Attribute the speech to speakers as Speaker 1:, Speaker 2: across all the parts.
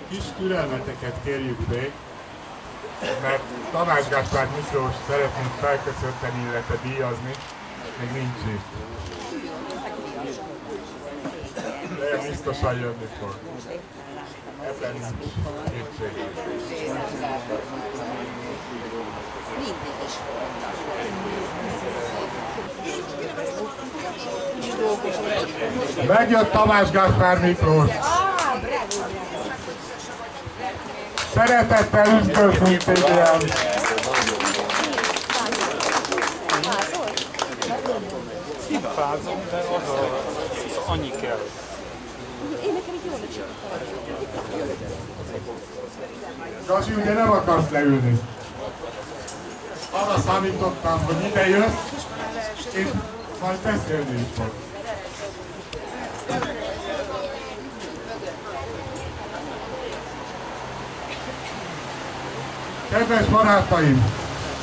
Speaker 1: Kis türelmeteket kérjük még, mert Tamás Gáspár Miklós szeretnénk felköszönteni, illetve díjazni, még nincs itt. De biztosan jönni fog. Ebben nincs kétség. Megjött Tamás Gáspár Miklós. Szeretettel üdvözlünk téged!
Speaker 2: Fázom, de az annyi kell.
Speaker 3: Én nekem így jól
Speaker 1: Gazi, ugye nem akarsz leülni? Arra számítottam, hogy ide jössz, és majd beszélni is fog. Kedves barátaim!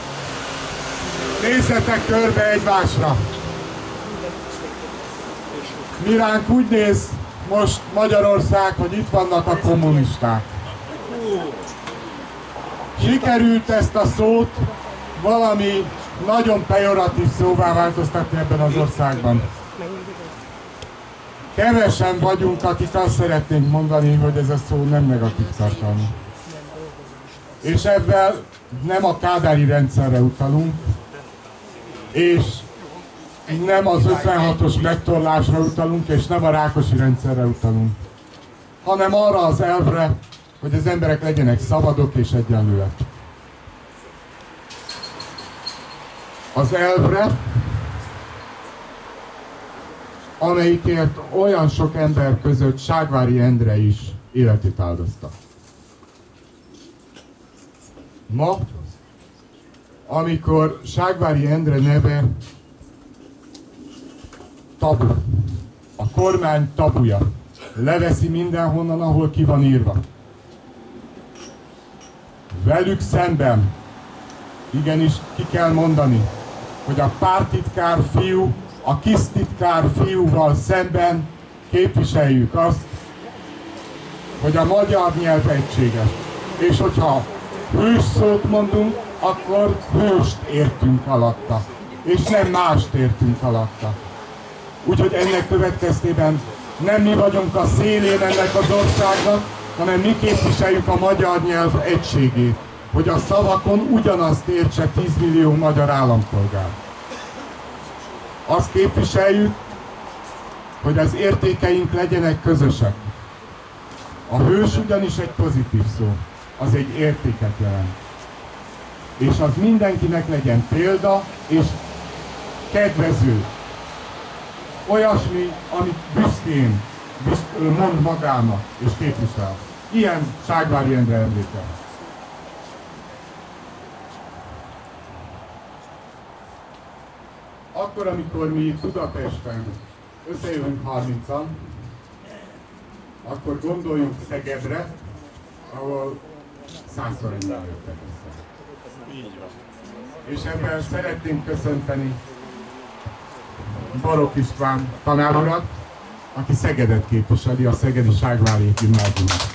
Speaker 1: Nézzetek körbe egymásra! Mi ránk úgy néz most Magyarország, hogy itt vannak a kommunisták. Sikerült ezt a szót valami nagyon pejoratív szóvá változtatni ebben az országban. Kevesen vagyunk, akik azt szeretnénk mondani, hogy ez a szó nem negatív tartalmú. És ebben nem a kádári rendszerre utalunk, és nem az 56-os megtorlásra utalunk, és nem a Rákosi rendszerre utalunk, hanem arra az elvre, hogy az emberek legyenek szabadok és egyenlőek. Az elvre, amelyikért olyan sok ember között Ságvári Endre is életét áldozta. Ma, amikor Ságvári Endre neve tabu, a kormány tabuja, leveszi mindenhonnan, ahol ki van írva. Velük szemben, igenis ki kell mondani, hogy a pártitkár fiú, a kisztitkár fiúval szemben képviseljük azt, hogy a magyar nyelv egységes. És hogyha hős szót mondunk, akkor hőst értünk alatta, és nem mást értünk alatta. Úgyhogy ennek következtében nem mi vagyunk a szélén ennek az országnak, hanem mi képviseljük a magyar nyelv egységét, hogy a szavakon ugyanazt értse 10 millió magyar állampolgár. Azt képviseljük, hogy az értékeink legyenek közösek. A hős ugyanis egy pozitív szó, az egy értéket jelent. És az mindenkinek legyen példa és kedvező. Olyasmi, amit büszkén mond magának és képvisel. Ilyen Ságvári Endre emléke. Akkor, amikor mi Budapesten összejövünk 30-an, akkor gondoljunk Szegedre, ahol 100-szor ennyien jöttek össze. És ebben szeretnénk köszönteni Barok István tanárurat, aki Szegedet képviseli, a Szegedi Ságvári Gimnáziumot.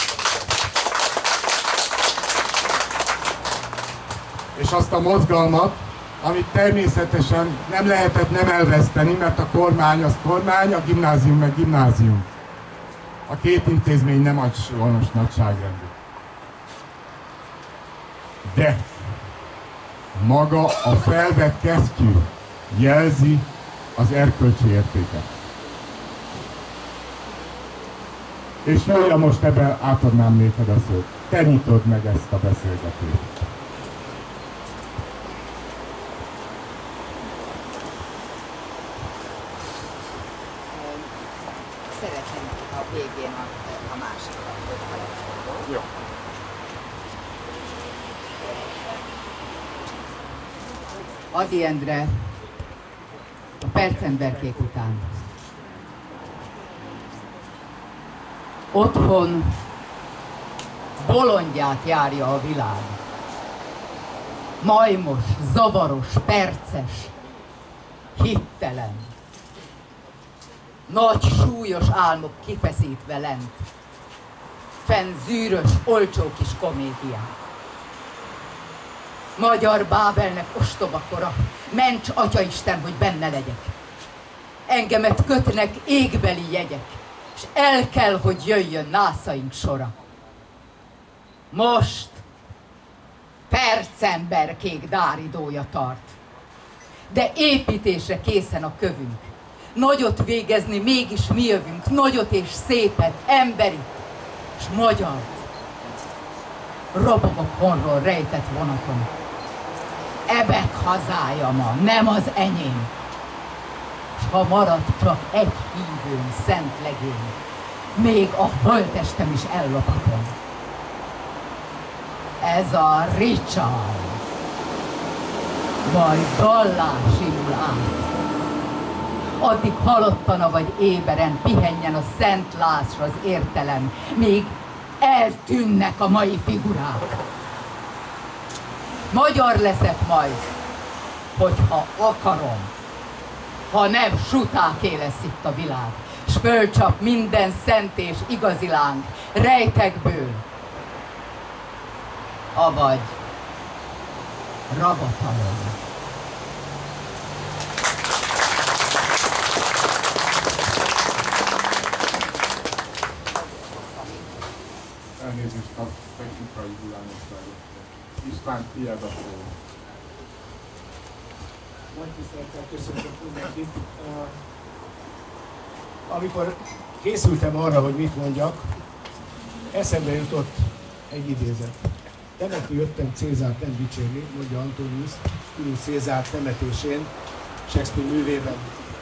Speaker 1: És azt a mozgalmat, amit természetesen nem lehetett nem elveszteni, mert a kormány az kormány, a gimnázium meg gimnázium. A két intézmény nem azonos nagyságrendű. De maga a felvett kesztyű jelzi az erkölcsi értéket. És Júlia, most ebben átadnám néked a szót. Te nyitod meg ezt a beszélgetést.
Speaker 3: Szeretném a végén a másikat.
Speaker 2: Jó.
Speaker 4: Ady Endre a percemberkék után. Otthon bolondját járja a világ. Majmos, zavaros, perces, hittelen. Nagy súlyos álmok kifeszítve lent. fenn zűrös, olcsó kis komédiák. Magyar Bábelnek ostoba kora, ments Atyaisten, hogy benne legyek. Engemet kötnek égbeli jegyek, és el kell, hogy jöjjön nászaink sora. Most percemberkék dáridója tart, de építésre készen a kövünk. Nagyot végezni mégis mi jövünk, nagyot és szépet, emberit és magyart. Robogok honról rejtett vonaton. Ebek hazája ma, nem az enyém. S ha marad csak egy hívőn, szent legény, még a holttestem is ellopatom. Ez a Richard, majd dallás indul át. Addig halottana vagy éberen, pihenjen a Szent Lászra az értelem, még eltűnnek a mai figurák. Magyar leszek majd, hogyha akarom, ha nem sutáké lesz itt a világ, s fölcsap minden szent és igazi láng rejtekből, avagy rabatalon.
Speaker 1: Elnézést a technikai hullámosságot. István, tiéd a szó.
Speaker 5: Nagy tisztelettel köszöntök mindenkit. Amikor készültem arra, hogy mit mondjak, eszembe jutott egy idézet. Temetni jöttem Cézárt nem dicsérni, mondja Antonius Julius Cézár temetésén, Shakespeare művében.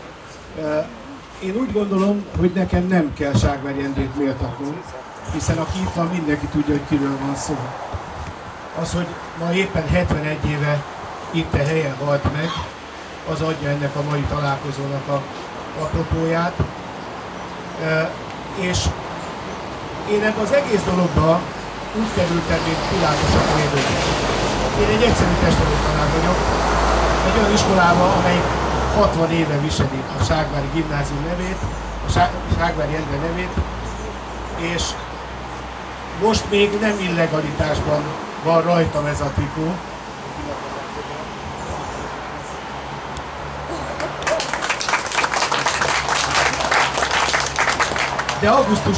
Speaker 5: Én úgy gondolom, hogy nekem nem kell Ságvári Endrét méltatnom, hiszen aki itt van, mindenki tudja, hogy kiről van szó. Az, hogy ma éppen 71 éve itt a helyen halt meg, az adja ennek a mai találkozónak a apropóját. És én ebben az egész dologba úgy kerültem, mint Pilátus a védőben. Én egy egyszerű testvértanár vagyok, egy olyan iskolában, amely 60 éve viseli a Ságvári Gimnázium nevét, a Ságvári Endre nevét, és most még nem illegalitásban van rajtam ez a trikó. De augusztus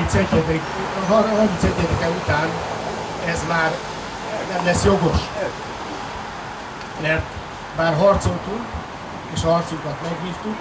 Speaker 5: 31-e után ez már nem lesz jogos. Mert bár harcoltunk, és a harcunkat megvívtuk,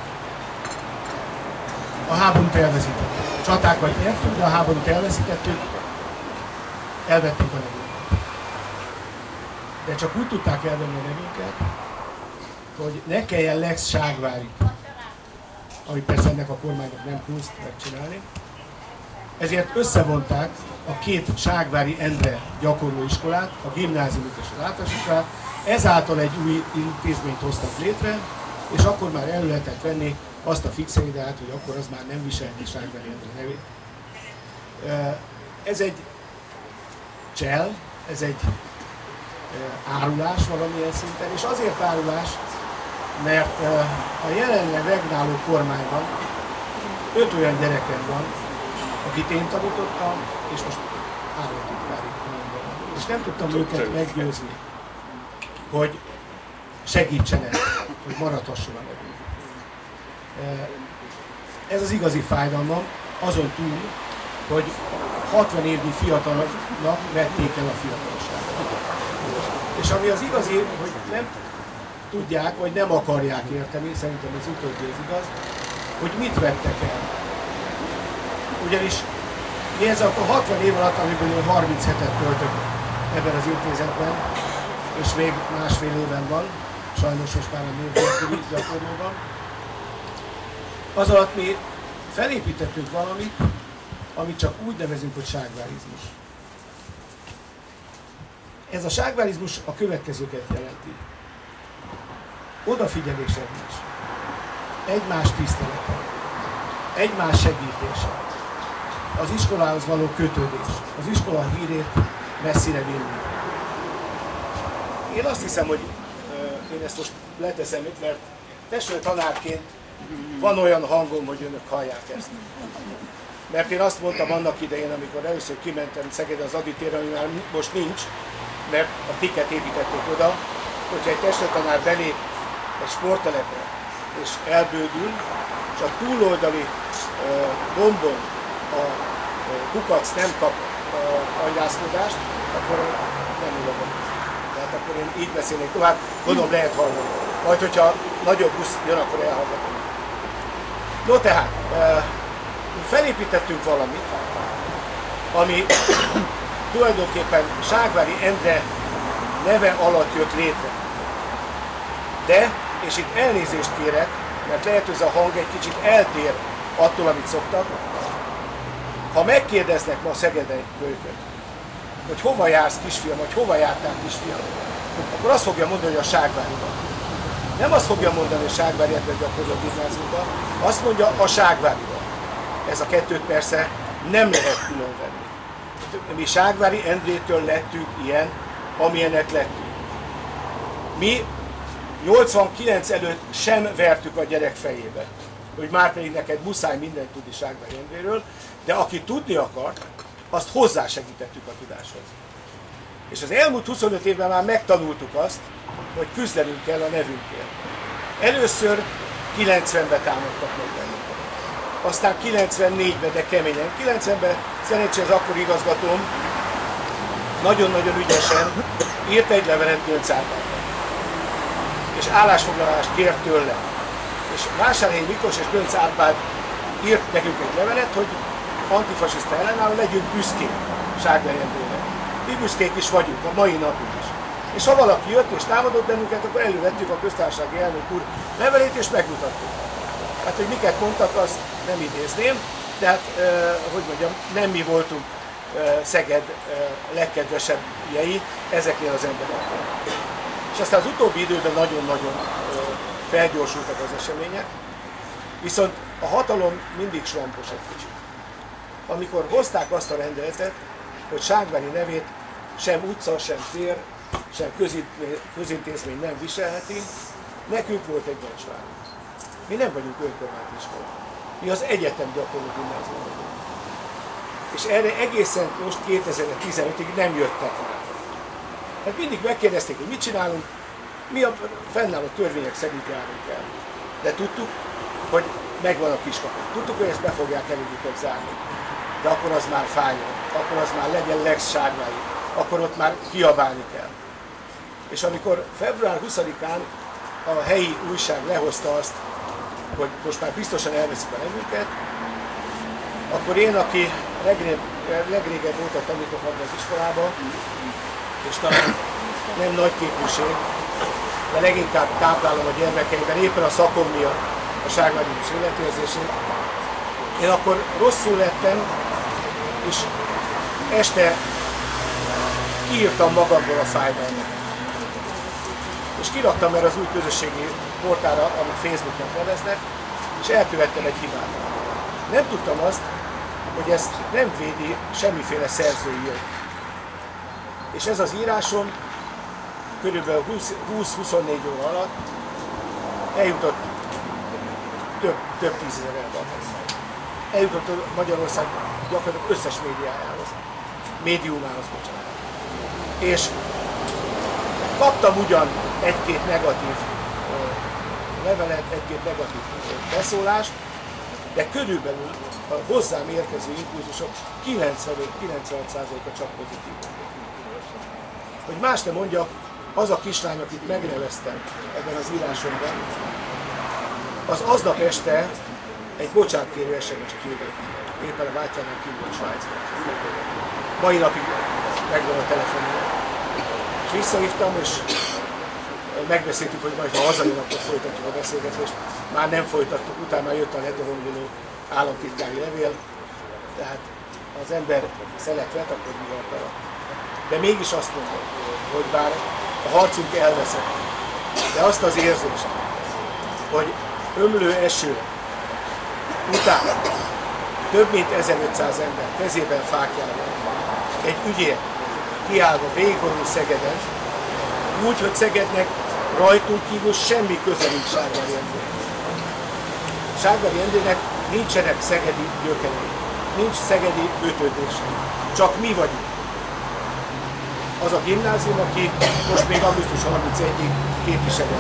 Speaker 5: a háborút elveszítettük. Csatákat nyertünk, de a háborút elveszítettük, elvették a nevünket. De csak úgy tudták elvenni a nevünket, hogy ne kelljen Lex Ságvárit, ami persze ennek a kormánynak nem kunst megcsinálni. Ezért összevonták a két Ságvári Endre gyakorlóiskolát, a gimnáziumot és az általános iskolát, ezáltal egy új intézményt hoztak létre, és akkor már elő lehetett venni azt a fix ideát, hogy akkor az már nem viselni Ságvári Endre nevét. Ez egy csel, ez egy árulás valamilyen szinten, és azért árulás, mert a jelenleg regnáló kormányban 5 olyan gyerekem van, akit én tanítottam, és most államtitkári kormányban. És nem tudtam őket meggyőzni, hogy segítsenek, hogy maradhasson a nevünk. Ez az igazi fájdalmam, azon túl, hogy 60 évnyi fiatalnak vették el a fiatalságot. És ami az igazi, hogy nem tudják, vagy nem akarják érteni, szerintem az utóbbi az igaz, hogy mit vettek el. Ugyanis mi ez a 60 év alatt, amiből én 37-et töltök ebben az intézetben, és még másfél éven van, sajnos most már a névnélküli gyakorlóban, az alatt mi felépítettünk valamit, amit csak úgy nevezünk, hogy ságvárizmus. Ez a ságvárizmus a következőket jelenti. Odafigyelés egymás, egymás tisztelete, egymás segítése, az iskolához való kötődés, az iskola hírét messzire vinni. Én azt hiszem, hogy én ezt most leteszem itt, mert testvértanárként van olyan hangom, hogy önök hallják ezt. Mert én azt mondtam annak idején, amikor először kimentem Szegedre az Ady térre, ami már most nincs, mert a tiket építették oda, hogyha egy testtanár belép egy sporttelepre és elbődül, és a túloldali dombon a kukac nem kap agyászkodást, akkor nem ülök. Tehát akkor én így beszélnék tovább, gondolom lehet hallani. Majd, hogyha nagyobb busz jön, akkor elhallgatom. No tehát, felépítettünk valamit, ami tulajdonképpen Ságvári Endre neve alatt jött létre. De, és itt elnézést kérek, mert lehet, hogy ez a hang egy kicsit eltér attól, amit szoktak. Ha megkérdeznek ma a szegedei kölyköt, hogy hova jársz kisfiam, vagy hova jártál kisfiam, akkor azt fogja mondani, hogy a Ságváriba. Nem azt fogja mondani, hogy Ságvári Endre gyakorló gimnáziumban, azt mondja a Ságváriba. Ez a kettőt persze nem lehet különvenni. Mi Ságvári Endrétől lettünk ilyen, amilyenek lettünk. Mi 89 előtt sem vertük a gyerek fejébe, hogy már pedig neked muszáj mindent tudni Ságvári Endréről, de aki tudni akart, azt hozzásegítettük a tudáshoz. És az elmúlt 25 évben már megtanultuk azt, hogy küzdenünk kell a nevünkért. Először 90-ben támadtak meg bennünket. Aztán 94-ben, de keményen. 90-ben szerencsére az akkori igazgatóm nagyon-nagyon ügyesen írt egy levelet Göncz Árpádnak. És állásfoglalást kért tőle. És Vásárhelyi Miklós és Göncz Árpád írt nekünk egy levelet, hogy antifasiszta ellenálló legyünk büszkék Ságvári Endrére. Mi büszkék is vagyunk, a mai napig is. És ha valaki jött és támadott bennünket, akkor elővettük a köztársasági elnök úr levelét és megmutattuk. Hát, hogy miket mondtak, azt nem idézném, de hát, hogy mondjam, nem mi voltunk Szeged legkedvesebbjei ezeknél az embereknél. És aztán az utóbbi időben nagyon-nagyon felgyorsultak az események, viszont a hatalom mindig slampos egy kicsit. Amikor hozták azt a rendeletet, hogy Ságvári nevét sem utca, sem tér, sem közintézmény nem viselheti, nekünk volt egy mencsvár. Mi nem vagyunk önkormányzati iskola. Mi az egyetem gyakorló gimnázium vagyunk. És erre egészen most 2015-ig nem jöttek rá. Hát mindig megkérdezték, hogy mit csinálunk, mi a fennálló törvények szerint járunk el. De tudtuk, hogy megvan a kiskapu. Tudtuk, hogy ezt be fogják előbb zárni. De akkor az már fájjon, akkor az már legyen Lex Ságvári, akkor ott már kiabálni kell. És amikor február 20-án a helyi újság lehozta azt, hogy most már biztosan elveszik a nevünket, akkor én, aki legrégebb óta tanítok abban az iskolában, és talán nem nagy képűség, de leginkább táplálom a gyermekeimben éppen a szakom miatt a Ságvári életérzését, én akkor rosszul lettem, és este kiírtam magamból a fájdalmat. És kiraktam erre az új közösségi portálra, amit Facebooknak neveznek, és elkövettem egy hibát. Nem tudtam azt, hogy ezt nem védi semmiféle szerzői jog. És ez az írásom körülbelül 20-24 óra alatt eljutott több tízezer emberhez. Eljutott Magyarország gyakorlatilag összes médiumához, bocsánat. És kaptam ugyan egy-két negatív levelet, egy-két negatív beszólást, de körülbelül a hozzám érkező impulzusok 95-96%-a csak pozitív. Hogy más nem mondjak, az a kislány, akit megneveztem ebben az írásomban, az aznap este egy bocsánatkérő SMS-t küldött, éppen a bátyjánál kívül a Svájcban. Mai napig megvan a telefonja. És visszahívtam, és megbeszéltük, hogy majd ha hazajön, akkor folytatjuk a beszélgetést. Már nem folytattuk, utána már jött a ledorongoló államtitkári levél, tehát az ember szelet vet, akkor vihart alatt. De mégis azt mondom, hogy bár a harcunk elveszett, de azt az érzést, hogy ömlő eső után több mint 1500 ember kezében fákjával egy ügyért kiállva végigvonul Szegeden, úgy, hogy Szegednek rajtunk kívül semmi köze nincs Ságvári Endrének. Ságvári Endrének nincsenek szegedi gyökerei. nincs szegedi ötödés. Csak mi vagyunk. Az a gimnázium, aki most még augusztus 31-ig képviselő.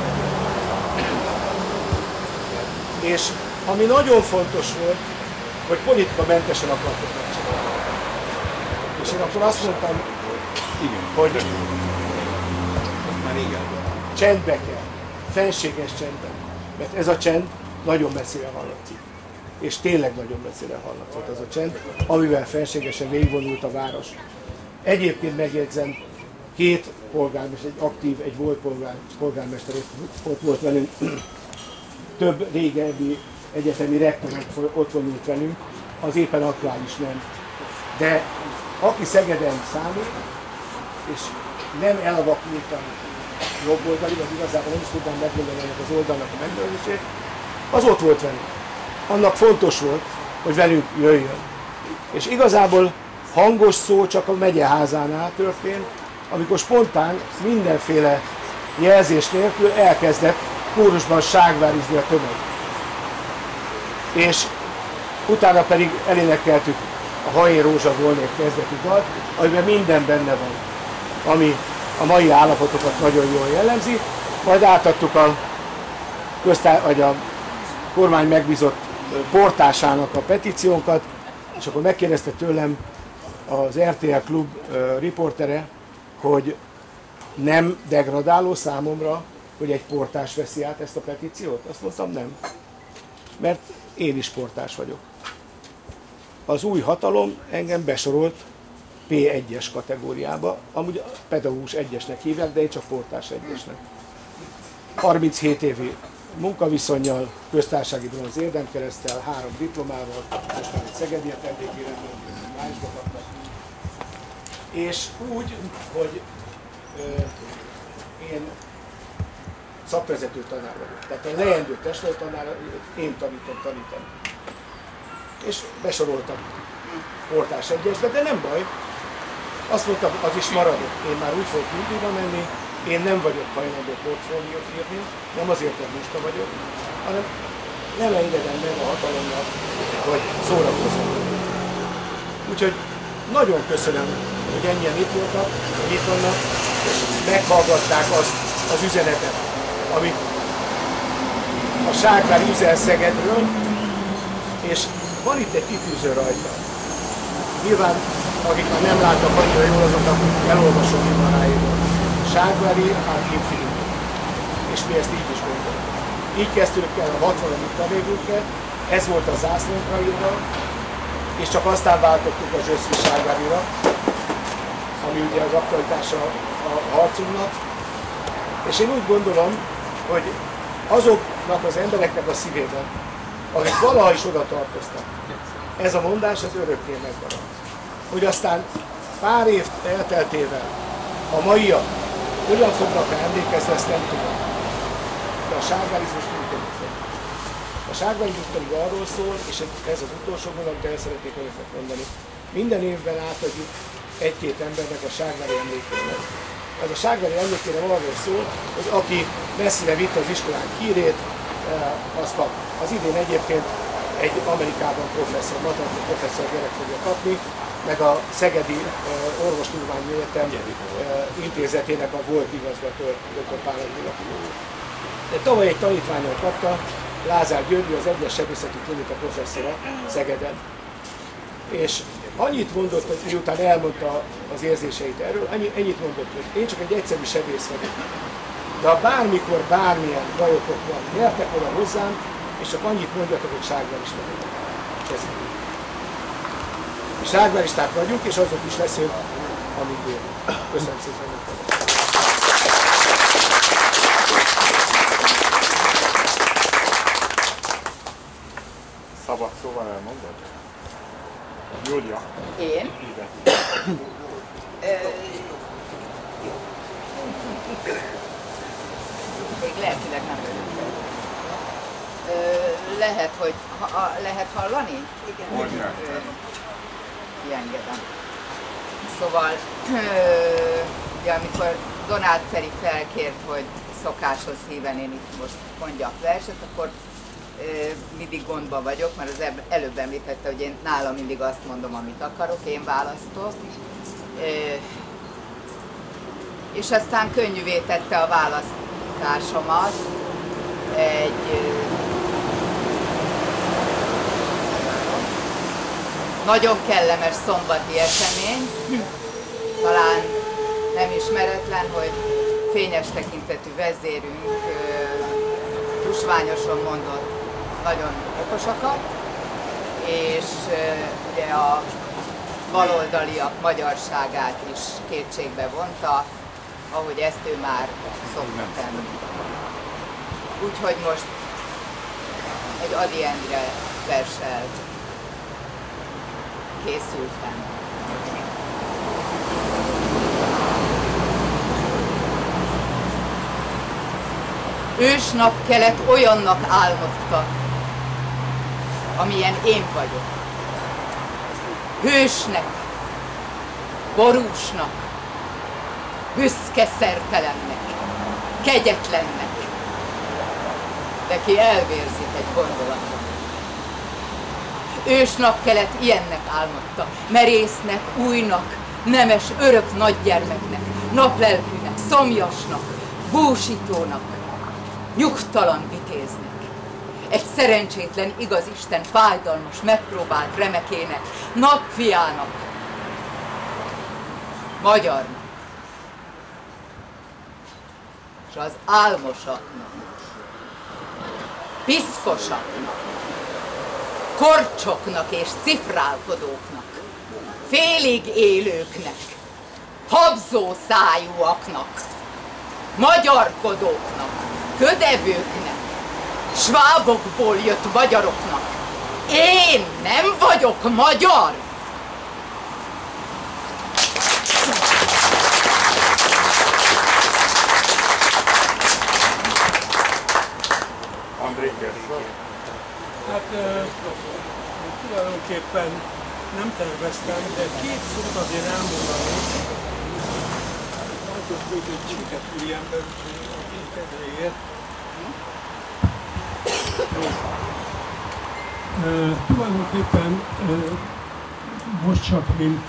Speaker 5: És ami nagyon fontos volt, hogy politikamentesen akartok megcsinálni. És én akkor azt mondtam, hogy csendbe kell, fenséges csendben, mert ez a csend nagyon messzire hallatszik. És tényleg nagyon messzire hallatszott az a csend, amivel fenségesen végigvonult a város. Egyébként megjegyzem, két polgármester, egy aktív, egy volt polgármester ott volt velünk, több régebbi egyetemi rektor ott vonult velünk, az éppen aktuális nem. De aki Szegeden számít, és nem elvakultan jobboldali, vagy igazából nem is tudnám megmondani ennek az oldalnak a megjelölését, az ott volt velünk. Annak fontos volt, hogy velünk jöjjön. És igazából hangos szó csak a megyeházánál történt, amikor spontán mindenféle jelzés nélkül elkezdett kórusban ságvárizni a tömeg. És utána pedig elénekeltük a Ha én rózsa volnék kezdetű dalt, amiben minden benne van, ami a mai állapotokat nagyon jól jellemzi. Majd átadtuk a kormány megbízott portásának a petíciónkat, és akkor megkérdezte tőlem az RTL Klub riportere, hogy nem degradáló számomra, hogy egy portás veszi át ezt a petíciót? Azt mondtam, nem. Mert én is portás vagyok. Az új hatalom engem besorolt P1-es kategóriába, amúgy pedagógus 1-esnek hívják, de én csak portás 1-esnek. 37 évi munkaviszonnyal, köztársasági bronz érdemkereszttel, 3 diplomával, most már egy szegedi vendégéretben, májusba kaptam. És úgy, hogy én szakvezető tanár vagyok. Tehát a leendő testülettanár, én tanítom. És besoroltam portás 1-esbe, de nem baj. Azt mondtam, az is maradok. Én már úgy fogok nyugdíjba menni, én nem vagyok hajlandó portfóliót írni, nem azért, mert musta vagyok, hanem nem engedem meg a hatalomnak, hogy szórakozzon. Úgyhogy nagyon köszönöm, hogy ennyien itt voltak, hogy itt vannak, és meghallgatták azt az üzenetet, amit a Ságvári üzen Szegedről, és van itt egy kitűző rajta. Nyilván, akik már nem láttak annyira jól, azoknak elolvasom innen ráírva. Ságvári ad infinitum. És mi ezt így is gondoljuk. Így kezdtük el a 60. tanévünket, ez volt a zászlónkra írva, és csak aztán váltottuk a Zsöszvi Ságvárira, ami ugye az aktualitása a harcunknak. És én úgy gondolom, hogy azoknak az embereknek a szívében, akik valaha is oda tartoztak, ez a mondás az örökké megmarad. Hogy aztán pár év elteltével a maiak hogyan fognak emlékezni, ezt nem tudom. De a ságvárizmus működni fog. A ságvárizmus pedig arról szól, és ez az utolsó gondolat, de el szeretnék önöknek mondani. Minden évben átadjuk egy-két embernek a ságvári emlékének. Ez a ságvári emlékére arról szól, hogy aki messzire vitte az iskolánk hírét, az kap. Az idén egyébként egy Amerikában professzor, matematika professzor gyerek fogja kapni, meg a Szegedi Orvostudományi Egyetem intézetének a volt igazgató, dr. Pál Attila. De tavaly egy tanítványon kapta, Lázár György, az egyes sebészeti klinika professzora Szegeden. És annyit mondott, hogy miután elmondta az érzéseit erről, ennyit mondott, hogy én csak egy egyszerű sebész vagyok. De ha bármikor, bármilyen bajotok van, gyertek oda hozzám, és csak annyit mondjatok, hogy ságvárista vagyok. Ságváristák vagyunk, és azok is leszünk, amíg élünk. Köszönöm szépen.
Speaker 2: Szabad szóval elmondod? Júlia.
Speaker 4: Én?
Speaker 2: Ide.
Speaker 4: Még lelkileg nem vagyok. Lehet, hogy lehet hallani? Igen. Engedem. Szóval, ugye, amikor Donát Feri felkért, hogy szokáshoz híven én itt most mondjak verset, akkor
Speaker 3: mindig gondban vagyok, mert az előbb említette, hogy én nálam mindig azt mondom, amit akarok, én választok. És aztán könnyűvé tette a választásomat egy nagyon kellemes szombati esemény, talán nem ismeretlen, hogy fényes tekintetű vezérünk tusványosan mondott nagyon okosakat, és ugye a baloldaliak magyarságát is kétségbe vonta, ahogy ezt ő már szokta tenni. Úgyhogy most egy Ady Endre verssel készültem. Ősnap kelet olyannak álmodta, amilyen én vagyok. Hősnek, borúsnak, büszke szertelennek, kegyetlennek, de ki elvérzik egy gondolatot. Ősnap kelet ilyennek álmodta, merésznek, újnak, nemes, örök nagygyermeknek, naplelkűnek, szomjasnak, búsítónak, nyugtalan vitéznek. Egy szerencsétlen igazisten fájdalmas, megpróbált remekének, napfiának, magyarnak, és az álmosaknak, piszkosaknak, korcsoknak és cifrálkodóknak, félig élőknek, habzó szájúaknak, magyarkodóknak, ködevőknek, svábokból jött magyaroknak. Én nem vagyok magyar!
Speaker 2: André Gergely.
Speaker 6: Hát tulajdonképpen nem terveztem, de két szót azért elmondani. Nagyon hogy csiket úriember, a két kedvéért. Tulajdonképpen most csak mint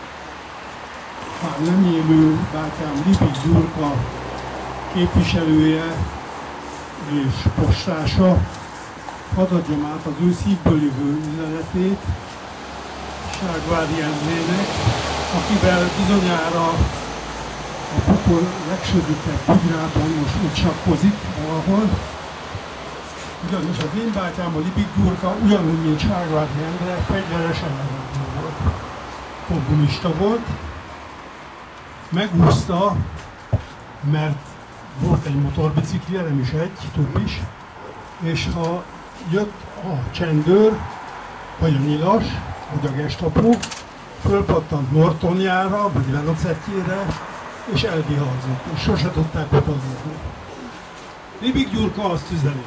Speaker 6: már nem élő bátyám Lipik Gyurka képviselője és postása, hadd adjam át az ő szívből jövő üzenetét Ságvádi Endrének, akivel bizonyára a pokol legsödítebb bugyrában most úgy sakkozik valahol. Ugyanis az én bátyám, a Lipik Gyurka, ugyanúgy, mint Ságvádi Endre, fegyveres ellenőrző volt. Kommunista volt. Megúszta, mert volt egy motorbiciklije, nem is egy, több is, és ha jött a csendőr, vagy a nyilas, vagy a gestapo, fölpattant Nortonjára, vagy Velocettjére, és elviharzott, és sose tudták utazni. Lipik Gyurka azt üzeni,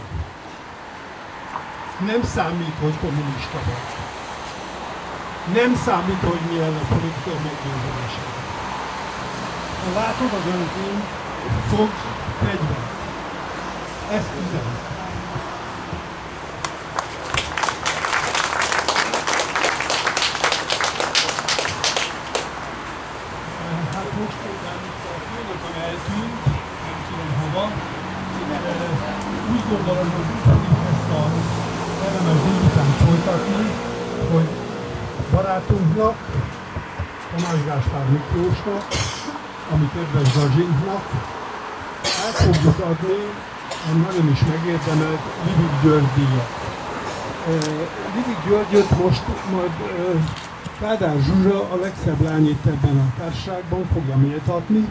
Speaker 6: nem számít, hogy kommunista vagy. Nem számít, hogy milyen a politikai meggyőződésed. Ha látod az öntény, fogd fegyvert. Ezt üzeni. Hát most például a főnököm eltűnt, nem tudom hova. Úgy gondolom, hogy ezt a kellemes délután folytatni, hogy barátunknak, Tamás Gáspár Miklósnak, ami kedves Zsazsinknak, át fogjuk adni a nagyon is megérdemelt Lipik György díjat. Lipik Györgyöt most majd Kádár Zsuzsa, a legszebb lány itt ebben a társaságban fogja méltatni,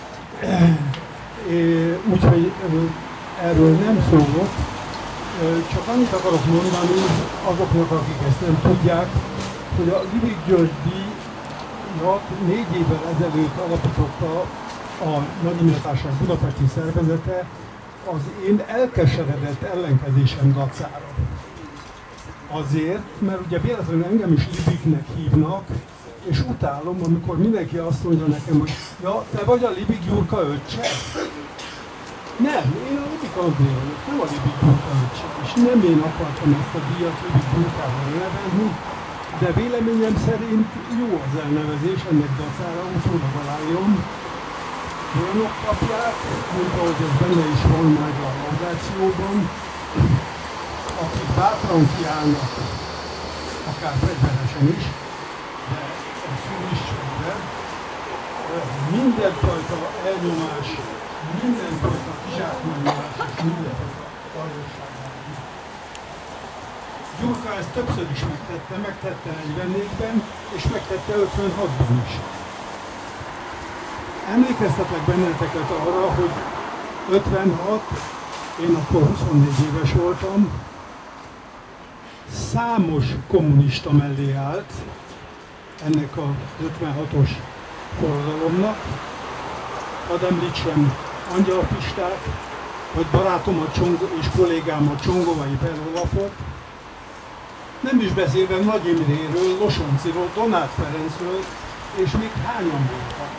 Speaker 6: úgyhogy erről nem szólok. Csak annyit akarok mondani azoknak, akik ezt nem tudják, hogy a Lipik György díjat 4 évvel ezelőtt alapította a Nagyimre Társaság budapesti szervezete az én elkeseredett ellenkezésem dacára. Azért, mert ugye véletlenül engem is Lipiknek hívnak, és utálom, amikor mindenki azt mondja nekem, hogy ja, te vagy a Lipik Gyurka öccse? Nem, én a Lipik Másik André vagyok, nem a Libik Burka öccse, és nem én akartam ezt a díjat Libik Burkával nevezni, de véleményem szerint jó az elnevezés, ennek dacára utólag aláírom. Olyanok kapják, mint ahogy ez benne is van majd a laudációban, akik bátran kiállnak, akár fegyveresen is, de a szűrésségre, mindenfajta elnyomás, mindenfajta kizsákmányolás és mindenfajta arjosságában. Gyurka ezt többször is megtette 44-ben, és megtette 56-ban is. Emlékeztetek benneteket arra, hogy 56, én akkor 24 éves voltam, számos kommunista mellé állt ennek a 56-os forradalomnak. Hadd említsem Angyal Pistát, vagy barátomat és kollégámat Csongovai Olafot, nem is beszélve Nagy Imréről, Losonciról, Donát Ferencről, és még hányan voltak.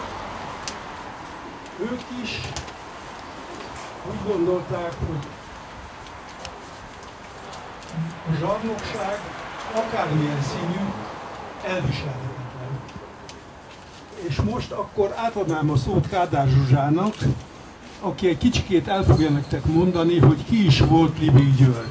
Speaker 6: Ők is úgy gondolták, hogy a zsarnokság akármilyen színű elviselhetetlen. És most akkor átadnám a szót Kádár Zsuzsának, aki egy kicsikét el fogja nektek mondani, hogy ki is volt Libik György.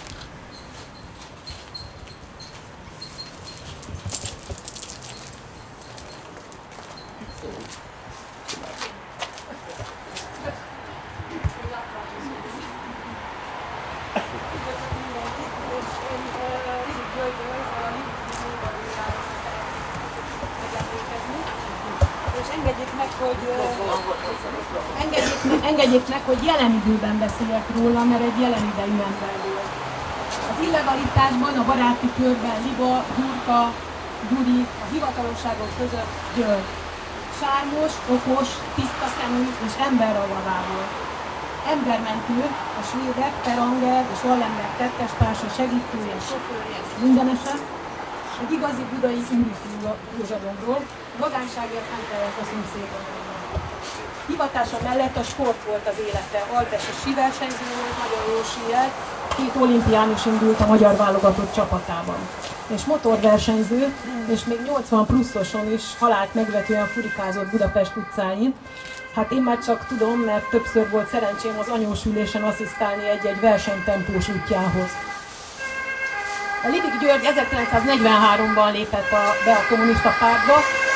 Speaker 7: Engedjék meg, hogy jelen időben beszéljek róla, mert egy jelen idejű ember volt. Az illegalitásban, a baráti körben Liba, Gyurka, Gyuri, a hivatalosságok között György. Sármos, okos, tiszta szemű és emberravaná volt. Embermentő, a svédek, Peranger és Wallenberg tettestársa segítője, sofőrje és mindenese, egy igazi budai űrifű Józsadomról, vagányságért nem kellett a szomszédokról. Hivatása mellett a sport volt az élete. Alpesi síversenyző volt, nagyon jól síelt, 2 olimpián is indult a magyar válogatott csapatában. És motorversenyző, és még 80 pluszoson is halált megvetően furikázott Budapest utcáin. Hát én már csak tudom, mert többször volt szerencsém az anyósülésen asszisztálni egy-egy versenytempós útjához. A Libik György 1943-ban lépett be a kommunista pártba,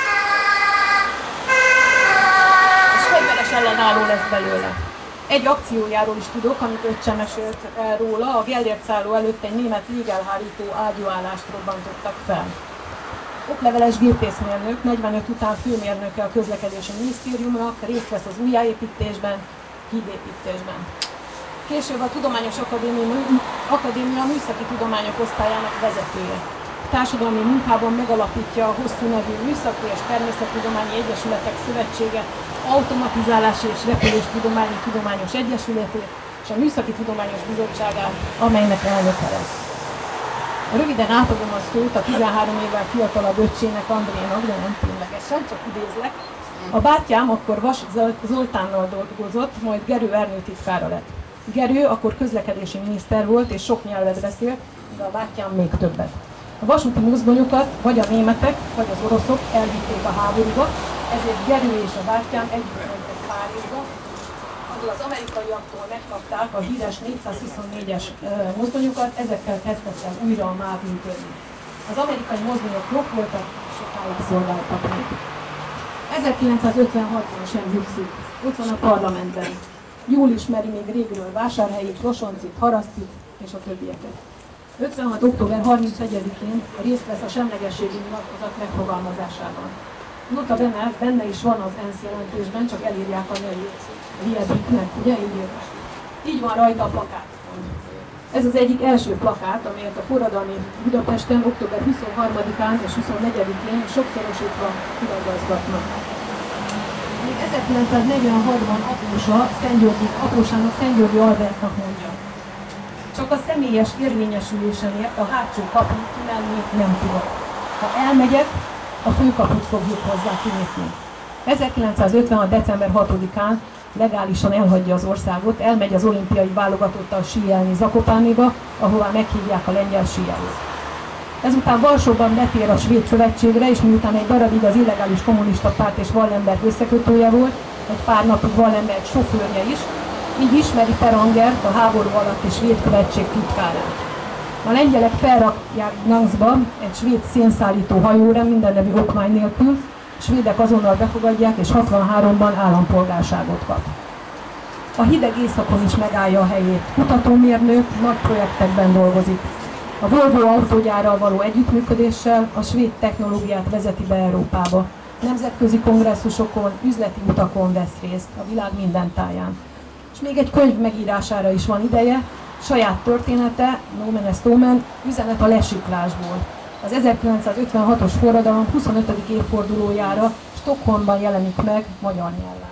Speaker 7: ellenálló lesz belőle. Egy akciójáról is tudok, amit öccse mesélt róla, a Gellért szálló előtt egy német légelhárító ágyúállást robbantottak fel. Okleveles gépészmérnök, 45 után főmérnöke a közlekedési minisztériumnak, részt vesz az újjáépítésben, hídépítésben. Később a Tudományos Akadémia Műszaki Tudományok osztályának vezetője. Társadalmi munkában megalapítja a hosszú nevű Műszaki és Természettudományi Egyesületek Szövetsége Automatizálási és Repüléstudományi Tudományos Egyesületét és a Műszaki Tudományos Bizottságát, amelynek elnöke lesz. Röviden átadom a szót a 13 évvel fiatalabb öccsének, Andrénak, de nem ténylegesen, csak idézlek. A bátyám akkor Vas Zoltánnal dolgozott, majd Gerő Ernő titkára lett. Gerő akkor közlekedési miniszter volt és sok nyelvet beszélt, de a bátyám még többet. A vasúti mozdonyokat vagy a németek, vagy az oroszok elvitték a háborúba, ezért Gerő és a bátyám együtt mentek Párizsba, ahol az amerikaiaktól megkapták a híres 424-es mozdonyokat, ezekkel kezdtek el újra a MÁV működni. Az amerikai mozdonyok jobb voltak, sokáig szolgáltak még. 1956-ban sem nyugszik, ott van a parlamentben. Jól ismeri még régről Vásárhelyit, Rosoncit, Harasztit és a többieket. 56. október 31-én részt vesz a semlegességi nyilatkozat megfogalmazásában. Nota benne is van az ENSZ jelentésben, csak elírják a nevét. Liebignek, ugye? Így van rajta a plakát. Ez az egyik első plakát, amelyet a forradalmi Budapesten október 23-án és 24-én sokszorosítva kiragazgatnak. Még 1946-ban apósának Szentgyörgyi Albertnak mondja. Csak a személyes érvényesülésemért a hátsó kaput kimenni nem tudok. Ha elmegyek, a főkaput fogjuk hozzá kinyitni. 1956. december 6-án legálisan elhagyja az országot, elmegy az olimpiai válogatottal síelni Zakopánéba, ahová meghívják a lengyel síelőt. Ezután Varsóban betér a svéd szövetségre, és miután egy darabig az illegális kommunista párt és Wallenberg összekötője volt, egy pár napig Wallenberg sofőrje is, így ismeri Per Angert, a háború alatti svéd követség titkárát. A lengyelek felrakják Gdanskba egy svéd szénszállító hajóra minden nevű okmány nélkül, a svédek azonnal befogadják, és 63-ban állampolgárságot kap. A hideg éjszakon is megállja a helyét. Kutatómérnök, nagy projektekben dolgozik. A Volvo autógyárral való együttműködéssel a svéd technológiát vezeti be Európába. Nemzetközi kongresszusokon, üzleti utakon vesz részt a világ minden táján. És még egy könyv megírására is van ideje, saját története, Nomen est Omen, üzenet a lesiklásból. Az 1956-os forradalom 25. évfordulójára Stockholmban jelenik meg magyar nyelven.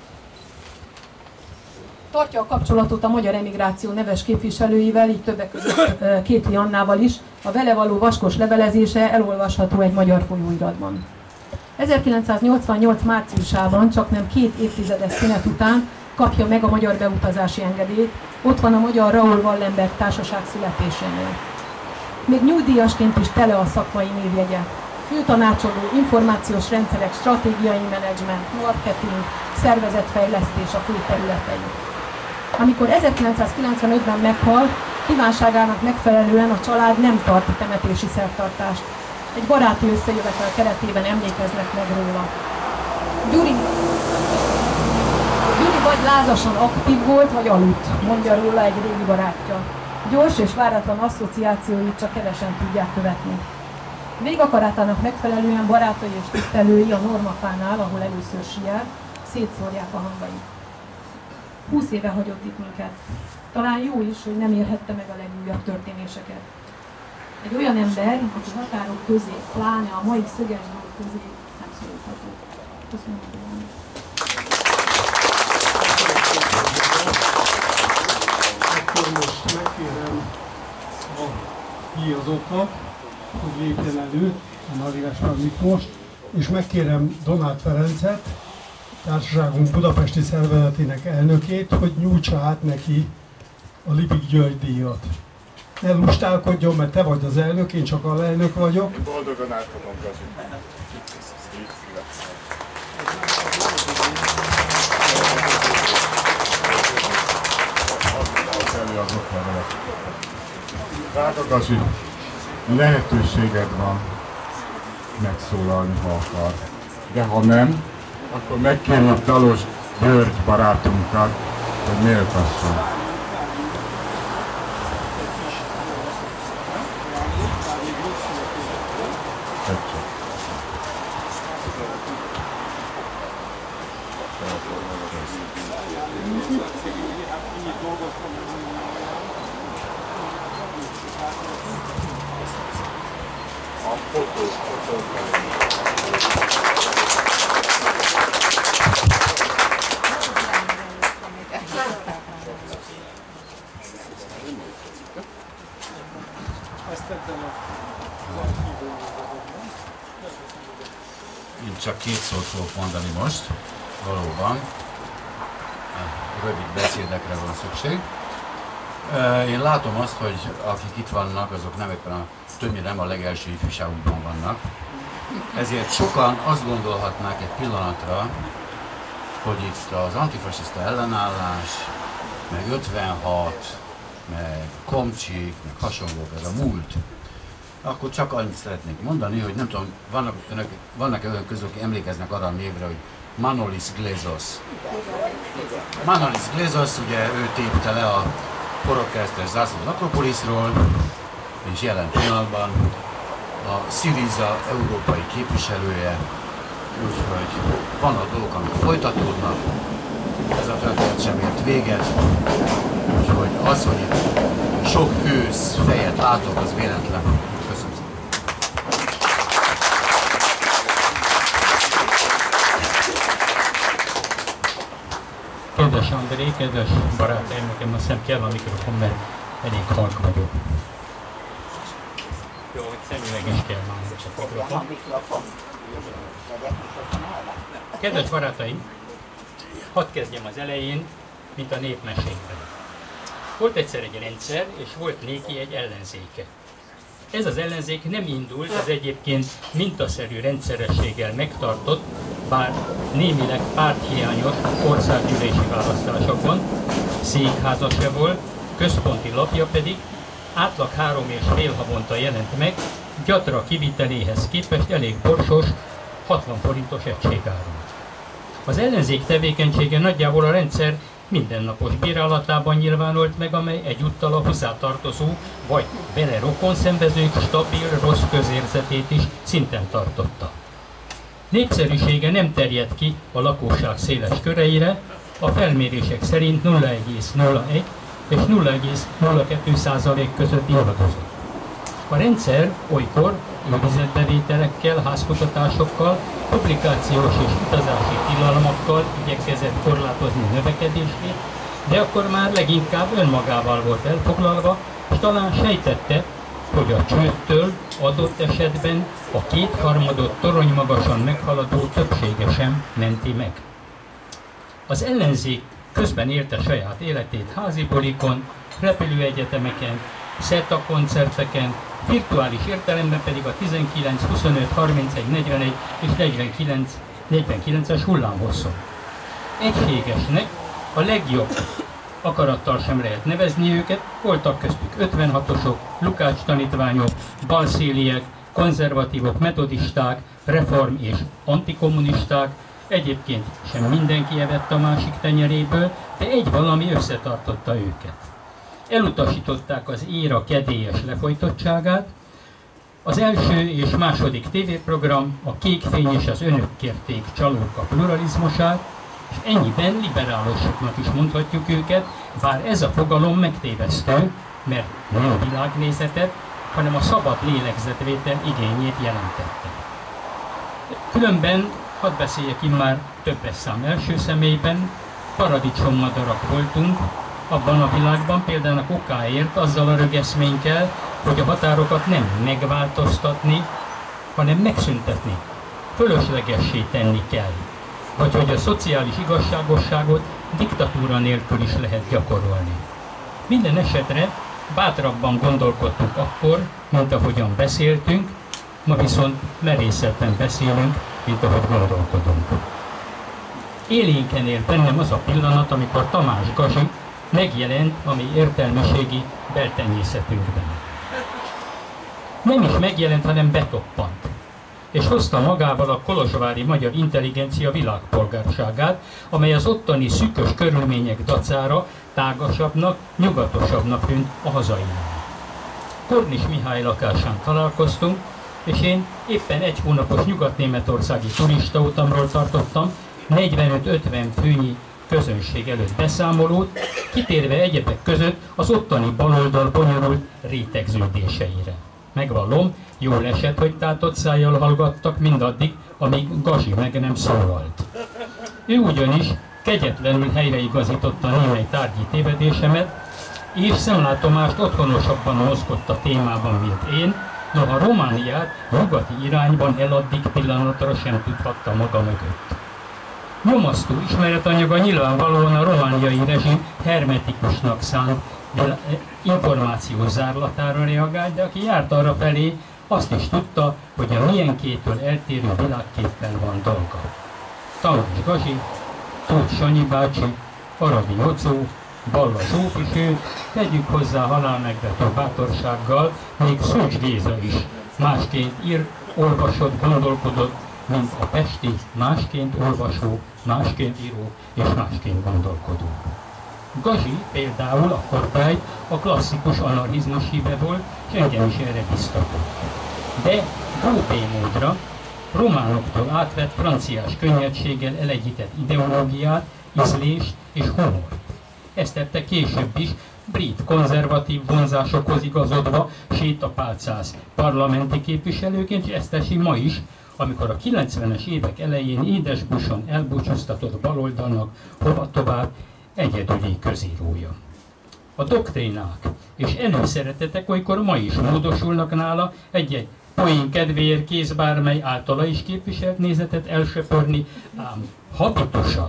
Speaker 7: Tartja a kapcsolatot a magyar emigráció neves képviselőivel, így többek között Kétli Annával is. A vele való vaskos levelezése elolvasható egy magyar folyóiratban. 1988. márciusában, csaknem 2 évtizedes szünet után kapja meg a magyar beutazási engedélyt, ott van a magyar Raoul Wallenberg társaság születésénél. Még nyugdíjasként is tele a szakmai névjegye. Főtanácsoló, információs rendszerek, stratégiai menedzsment, marketing, szervezetfejlesztés a fő területei. Amikor 1995-ben meghal, kívánságának megfelelően a család nem tart temetési szertartást. Egy baráti összejövetel keretében emlékeznek meg róla. Gyuri vagy lázasan aktív volt, vagy aludt, mondja róla egy régi barátja. Gyors és váratlan asszociációit csak kevesen tudják követni. Végakarátának megfelelően barátai és tisztelői a Normafánál, ahol először síel, szétszórják a hangait. 20 éve hagyott itt minket. Talán jó is, hogy nem érhette meg a legújabb történéseket. Egy olyan ember, aki határok közé, pláne a mai szöges dolg közé nem szorítható. Köszönöm.
Speaker 6: Akkor most megkérem a díjazottat, hogy lépjen elő, a Nagy Gáspár Miklós, és megkérem Donát Ferencet, társaságunk budapesti szervezetének elnökét, hogy nyújtsa át neki a Lipik György díjat. Ne lustálkodjon, mert te vagy az elnök, én csak alelnök vagyok.
Speaker 2: Én boldogan átadom, Gazi.
Speaker 1: Drága Gazi, lehetőséged van megszólalni, ha akar. De ha nem, akkor megkérjük Dalos György barátunkat, hogy méltasson.
Speaker 8: Én csak 2 szót fogok mondani most, valóban. Rövid beszédekre van szükség. Én látom azt, hogy akik itt vannak, azok nem éppen többnyire nem a legelső ifjúságukban vannak. Ezért sokan azt gondolhatnák egy pillanatra, hogy itt az antifasiszta ellenállás, meg 56, meg Komcsik, meg hasonlók, ez a múlt. Akkor csak annyit szeretnék mondani, hogy nem tudom, vannak olyan közül, akik emlékeznek arra a névre, hogy Manolis Glezos. Manolis Glezos, ugye ő tépte le a forogkeresztes zászlót Akropoliszról, és jelen pillanatban a Syriza európai képviselője, úgyhogy vannak dolgok, amik folytatódnak, ez a történet sem ért véget, úgyhogy az, hogy itt sok ősz fejet látok, az véletlen. Köszönöm szépen.
Speaker 9: Kedves André, kedves barátaim, nekem azt hiszem kell a mikrofon, mert elég halk vagyok. Jó, hogy szemüveg is kell már a mikrofon. Kedves barátaim, Hadd kezdjem az elején, mint a népmesékben. Volt egyszer egy rendszer, és volt néki egy ellenzéke. Ez az ellenzék nem indult az egyébként mintaszerű rendszerességgel megtartott, bár némileg párthiányos országgyűlési választásokon, székháza se volt, központi lapja pedig átlag 3,5 havonta jelent meg, gyatra kiviteléhez képest elég borsos, 60 forintos egységáron. Az ellenzék tevékenysége nagyjából a rendszer mindennapos bírálatában nyilvánult meg, amely egyúttal a hozzátartozó vagy vele rokon szenvezők stabil, rossz közérzetét is szinten tartotta. Népszerűsége nem terjedt ki a lakosság széles köreire, a felmérések szerint 0,01 és 0,02% között ingadozott. A rendszer olykor őrizetbevételekkel, házkutatásokkal, publikációs és utazási tilalmakkal igyekezett korlátozni növekedését, de akkor már leginkább önmagával volt elfoglalva, és talán sejtette, hogy a csődtől adott esetben a kétharmadot toronymagasan meghaladó többsége sem menti meg. Az ellenzék közben élte saját életét házi bulikon, repülőegyetemeken, SETA koncerteken, virtuális értelemben pedig a 19, 25, 31, 41 és 49-es hullámhosszon. Egységesnek, a legjobb akarattal sem lehet nevezni őket, voltak köztük 56-osok, Lukács tanítványok, balszéliek, konzervatívok, metodisták, reform és antikommunisták, egyébként sem mindenki evett a másik tenyeréből, de egy valami összetartotta őket. Elutasították az éra kedélyes lefolytottságát, az első és második tévéprogram, a Kékfény és az Önök kérték csalóka pluralizmusát, és ennyiben liberálosoknak is mondhatjuk őket, bár ez a fogalom megtévesztő, mert nem a világnézetet, hanem a szabad lélegzetvétel igényét jelentette. Különben, hadd beszéljek immár többes szám első személyben, paradicsommadarak voltunk, abban a világban például okáért azzal a rögeszménkkel, hogy a határokat nem megváltoztatni, hanem megszüntetni, fölöslegessé tenni kell, vagy hogy a szociális igazságosságot diktatúra nélkül is lehet gyakorolni. Minden esetre bátrabban gondolkodtunk akkor, mint ahogyan beszéltünk, ma viszont merészebben beszélünk, mint ahogy gondolkodunk. Élénken él bennem az a pillanat, amikor Tamás Gazi megjelent a mi értelmiségi beltenyészetünkben. Nem is megjelent, hanem betoppant, és hozta magával a kolozsvári magyar intelligencia világpolgárságát, amely az ottani szűkös körülmények dacára tágasabbnak, nyugatosabbnak tűnt a hazainál. Kornis Mihály lakásán találkoztunk, és én éppen egy hónapos nyugat-németországi turistautamról tartottam, 45-50 főnyi közönség előtt beszámolót, kitérve egyebek között az ottani baloldal bonyolult rétegződéseire. Megvallom, jól esett, hogy tátott szájjal hallgattak mindaddig, amíg Gazi meg nem szólalt. Ő ugyanis kegyetlenül helyreigazította némely tárgyi tévedésemet, és szemlátomást otthonosabban mozgott a témában, mint én, noha Romániát nyugati irányban eladdig pillanatra sem tudhatta maga mögött. Nyomasztó ismeretanyaga nyilvánvalóan a romániai rezsim hermetikusnak szánt információs zárlatára reagált, de aki járt arra felé, azt is tudta, hogy a milyenkétől eltérő világképpen van dolga. Tamás Gazi, Tóth Sanyi bácsi, Aradi Jocó, Balla Zsóf is ő, tegyük hozzá halálmegvető bátorsággal, még Szűcs Géza is másként ír, olvasott, gondolkodott, mint a pesti másként olvasó, másként író és másként gondolkodó. Gazi például akkortájt a klasszikus anarchizmus híve volt, és engem is erre biztatott. De gópé módra románoktól átvett franciás könnyedséggel elegyített ideológiát, ízlést és humort. Ezt tette később is, brit konzervatív vonzásokhoz igazodva sétapálcász parlamenti képviselőként, és ezt teszi ma is, amikor a 90-es évek elején édesbuson elbúcsúztatott baloldalnak hova tovább egyedüli közírója. A doktrinák és előszeretetek olykor ma is módosulnak nála, egy-egy poén kedvéért kész bármely általa is képviselt nézetet elsöpörni, ám habitusa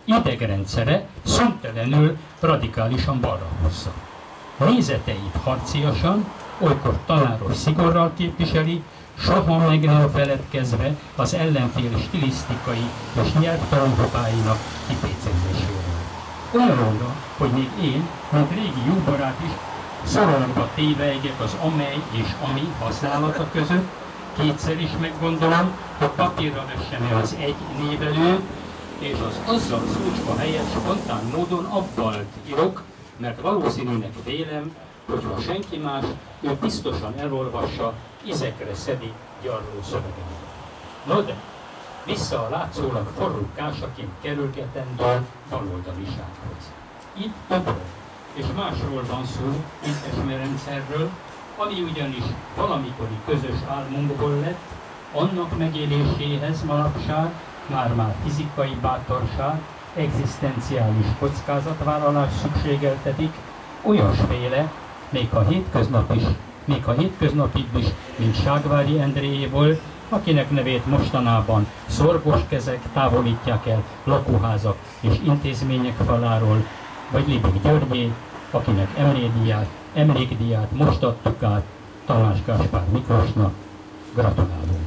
Speaker 9: idegrendszere szüntelenül radikálisan balra hozza. Nézeteit harciasan, olykor tanáros szigorral képviseli, soha meg nem feledkezve az ellenfél stilisztikai és nyelvtelen hibáinak kipécézéséről. Olyanra, hogy még én, mint régi jó barát is, szorongva tévejgek az amely és ami használata között, kétszer is meggondolom, hogy papírra vessem-e az egy névelőt, és az azzal szócska helyett spontán módon abbalt írok, mert valószínűnek vélem, hogy ha senki más, ő biztosan elolvassa, izekre szedi gyarló szövegemet. No de, vissza a látszólag forrókásaként kerülgetendő baloldalisághoz. Itt többről és másról van szó, mint eszmerendszerről, ami ugyanis valamikori közös álmunkból lett, annak megéléséhez manapság már-már fizikai bátorság, egzisztenciális kockázatvállalás szükségeltetik, olyasféle, még ha hétköznapibb is, mint Ságvári Endréjé volt, akinek nevét mostanában szorgos kezek távolítják el lakóházak és intézmények faláról, vagy Libik Györgyé, akinek emlékdíját most adtuk át Tamás Gáspár Miklósnak. Gratulálunk!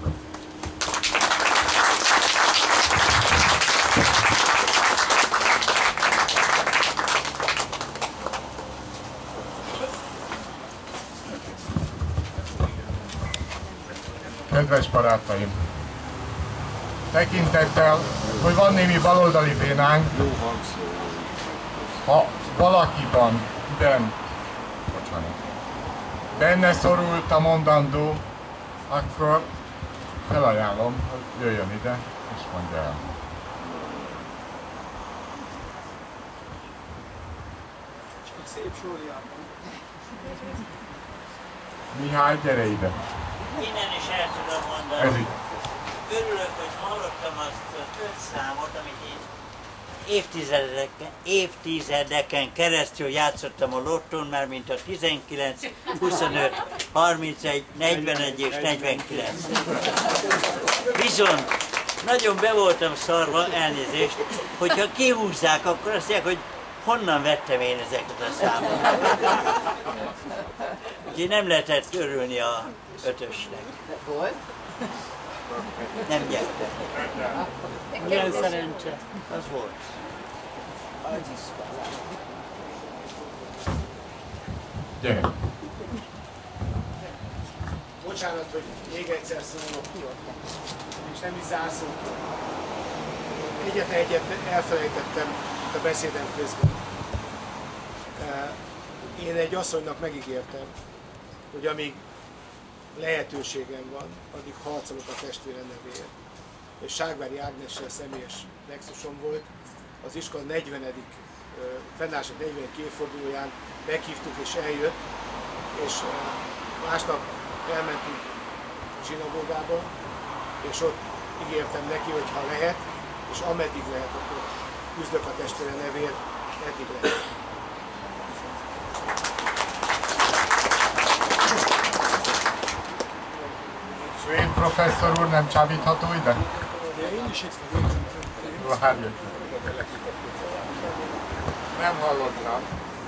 Speaker 1: Kedves barátaim! Tekintettel, hogy van némi baloldali bénánk, ha valakiban benne szorult a mondandó, akkor felajánlom, hogy jöjjön ide és mondja el.
Speaker 5: Csak szép sorjában.
Speaker 1: Mihály, gyere ide!
Speaker 10: Innen is el tudom mondani. Örülök, hogy hallottam azt az 5 számot, amit én évtizedeken keresztül játszottam a lottón, már mint a 19, 25, 31, 41 és 49. Viszont nagyon be voltam szarva, elnézést, hogyha kihúzzák, akkor azt mondják, hogy honnan vettem én ezeket a számokat. Úgyhogy nem lehetett örülni a 5-ösnek.
Speaker 3: Volt?
Speaker 10: Nem nyertem.
Speaker 5: Milyen szerencse.
Speaker 10: Az volt.
Speaker 1: Gyere!
Speaker 5: Bocsánat, hogy még egyszer szólok, és nem is zárszok. Egyet elfelejtettem itt a beszédem közben. Én egy asszonynak megígértem, hogy amíg lehetőségem van, addig harcolok a testvérem nevéért. És Ságvári Ágnessel személyes nexusom volt, az iskola 40. fennállásának 40. évfordulóján meghívtuk és eljött, és másnap elmentünk a zsinagógába, és ott ígértem neki, hogy ha lehet, és ameddig lehet, akkor küzdök a testvére nevéért, eddig lehet.
Speaker 1: Svéd professzor úr nem csábítható ide?
Speaker 5: De én is itt vagyok.
Speaker 1: Várjuk. Nem hallottam.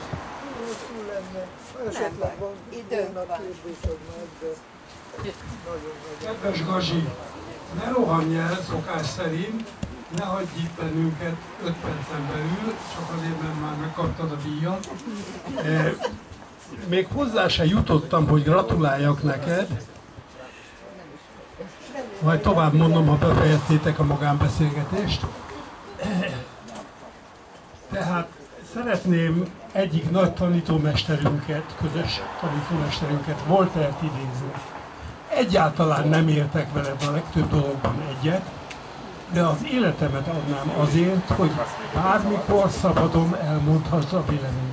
Speaker 11: Esetleg van
Speaker 3: időnk van.
Speaker 11: kérdésed meg, de nagyon-nagyon.
Speaker 6: Kedves Gazi, ne rohanj el szokás szerint, ne hagyj itt bennünket 5 percen belül, csak azért, mert már megkaptad a díjat. Még hozzá se jutottam, hogy gratuláljak neked. Majd tovább mondom, ha befejeztétek a magánbeszélgetést. Tehát szeretném egyik nagy tanítómesterünket, közös tanítómesterünket, Voltairet idézni. Egyáltalán nem értek veled a legtöbb dologban egyet, de az életemet adnám azért, hogy bármikor szabadon elmondhass a véleményedet.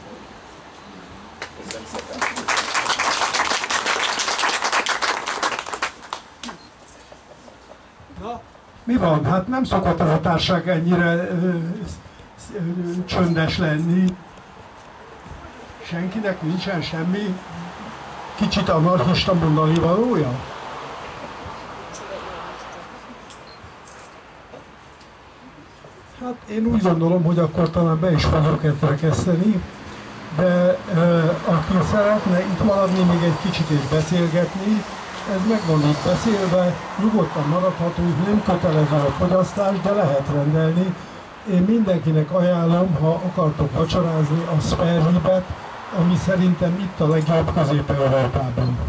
Speaker 6: Na, mi van? Hát nem szokott a társaság ennyire csöndes lenni. Senkinek nincsen semmi kicsit anarchista mondani valója? Hát én úgy gondolom, hogy akkor talán be is fogok rekeszteni, de aki szeretne itt maradni még egy kicsit és beszélgetni, ez meg van itt beszélve, nyugodtan maradhatunk, nem kötelező a fogyasztás, de lehet rendelni. Én mindenkinek ajánlom, ha akartok vacsorázni, a spare ribet, ami szerintem itt a legjobb Közép-Európában.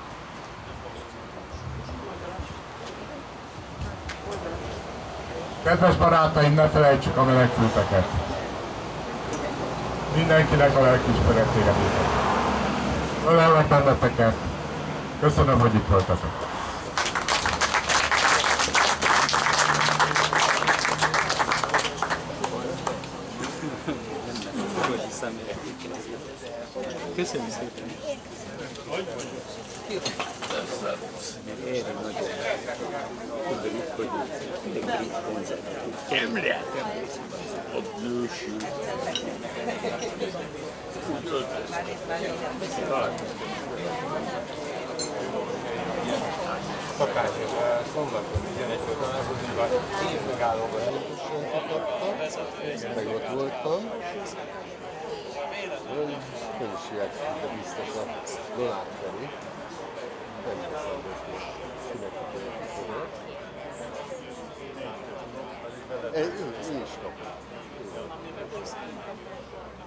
Speaker 1: Kedves barátaim, ne felejtsük a melegfülteket. Mindenkinek a lelkiismeretére bízom. Ölellek benneteket. Köszönöm, hogy itt voltatok.
Speaker 12: Köszönöm szépen. Erre nagyon tudjuk, hogy Kemre. A bősű.
Speaker 13: Szakácsok, szombaton 11-től találkozunk, én megállóban
Speaker 12: meg ott voltam. Nem is jöhet, de biztos a Donát felé. Nem teszem, hogy kinek a következőt. Én is kapom.